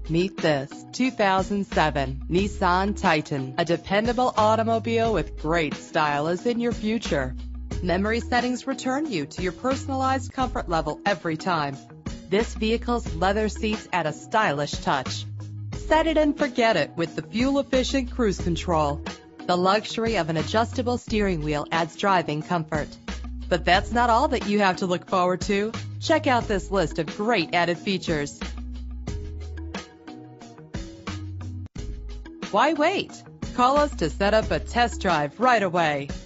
Meet this 2007 Nissan Titan. A dependable automobile with great style is in your future. Memory settings return you to your personalized comfort level every time. This vehicle's leather seats add a stylish touch. Set it and forget it with the fuel-efficient cruise control. The luxury of an adjustable steering wheel adds driving comfort. But that's not all that you have to look forward to. Check out this list of great added features. Why wait? Call us to set up a test drive right away.